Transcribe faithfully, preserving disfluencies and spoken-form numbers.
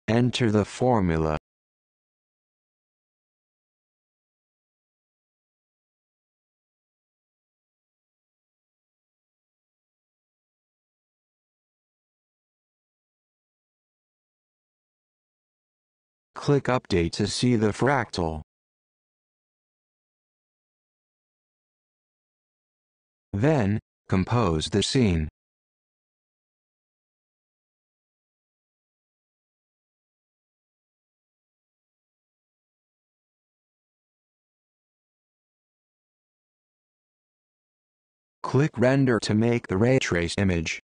Enter the formula. Click Update to see the fractal. Then, compose the scene. Click Render to make the ray trace image.